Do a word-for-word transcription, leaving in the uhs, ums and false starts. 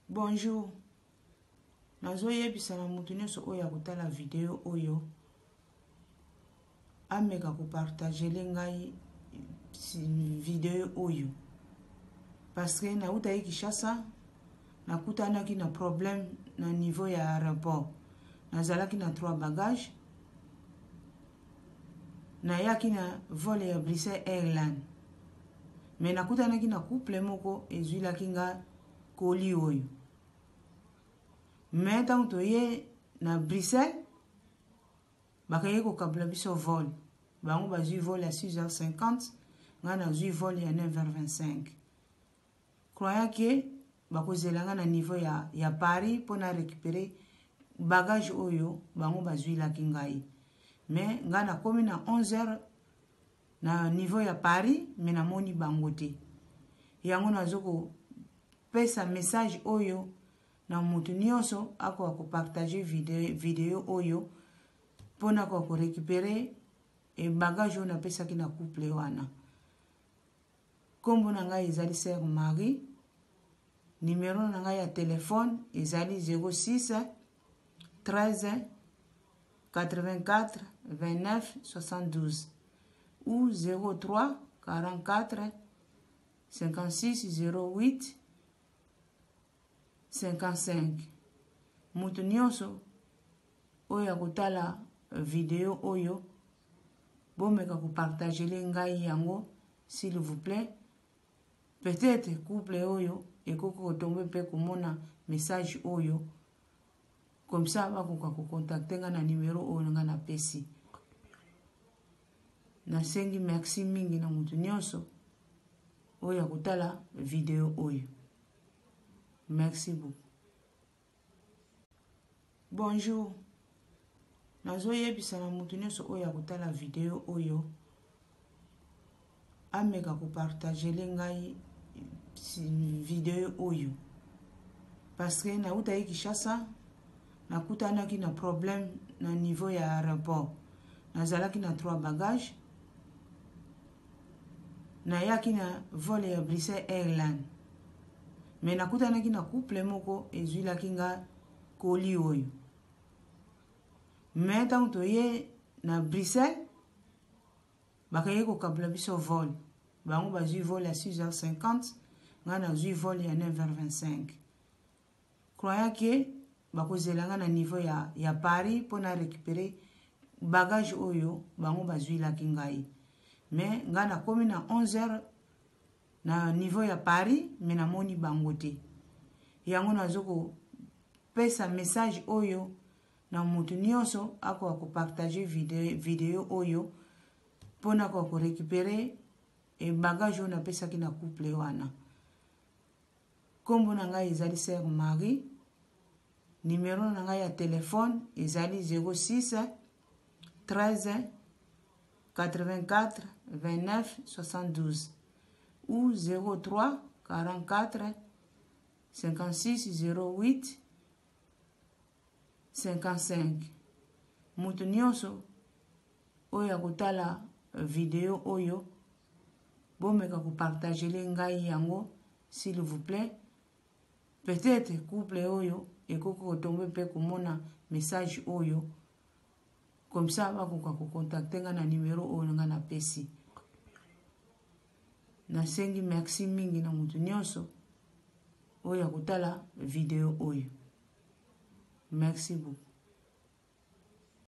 Bonjour. Nazoyebisa na mutu nyonso oyo akotala video oyo ameka ko partager ngai video oyo parce que na uta Kinshasa nakutanaki na problème na niveau ya aéroport. Nazalaki na trois bagages nayaki na vol ya Bruxelles Airlines. Mais nakutanaki na couple moko ezwilaki nga koli oyo. Mais tant toye na Bruxelles bakaye ko kabla biso vol. Bango bazui vol à six heures cinquante, nga na zui vol à neuf heures vingt-cinq. Croyant que bakozelanga na niveau ya ya Paris pour na récupérer bagage oyo bango bazui la kingai. Mais nga na komi na onze heures na niveau ya Paris mais na moni bangote. Yango nazoko pesa message oyo na mutu nyonso ako ako partager video video oyo pona ko ko récupérer e bagage na pesa ki na couple wana. Kombo na ngai ezali Sœur Marie. Numéro na ngai ya téléphone ezali zéro six treize quatre-vingt-quatre vingt-neuf soixante-douze ou zéro trois quarante-quatre cinquante-six zéro huit cinquante-cinq. Mutu nyonso oyo akotala video oyo bomeka ko partager ngai yango s'il vous plaît. Peut-être couple oyo ekoko tombe pe komona message oyo comme ça bakoka ko contacter nga na numéro oyo nga na pesi. Na sengi merci mingi na mutu nyonso oyo akotala video oyo. Merci beaucoup. Bonjour. Nazoyebisa na mutu nyonso oyo akotala video oyo ameka ko partager ngai video oyo parce que na uta Kinshasa nakutanaki na problème na niveau ya aéroport. Nazalaki na trois bagages nayaki na vol ya Bruxelles Airlines. Mais nakutanaki na couple moko ezwilaki nga koli oyo. Mais tant toye na Bruxelles bakaye ko kabla biso vol. Bango bazui vol à six heures cinquante, nga na zui vol à neuf heures vingt-cinq. Croyant que bakozelanga na niveau ya ya Paris pour na récupérer bagage oyo bango bazui la kingai. Mais nga na komi na onze heures na niveau ya Paris mais na moni bangote. Yango nazoko pesa message oyo na mutu nyonso ako ako partager video video oyo pona ko ko récupérer e bagage na pesa ki na couple wana. Kombo na ngai ezali Sœur Marie. Numéro na ngai ya téléphone ezali zéro six treize quatre-vingt-quatre vingt-neuf soixante-douze ou zéro trois quarante-quatre cinquante-six zéro huit cinquante-cinq. Mutu nyonso oyo akotala video oyo bomeka ko partager ngai yango s'il vous plaît. Peut-être couple oyo ekoko tombe pe komona message oyo comme ça bakoka ko contacter nga na numéro oyo nga na pesi. Na sengi merci mingi na mutu nyonso oyo akotala video oyo. Merci beaucoup.